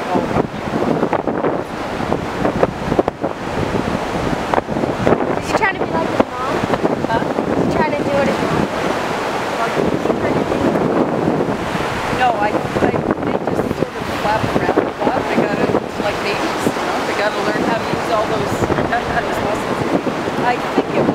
Is he trying to be like his mom? Huh? Is he trying to do what his mom did? No, I they just sort of flap around a lot. They gotta, it's like babies, you know, they gotta learn how to use all those muscles. I think it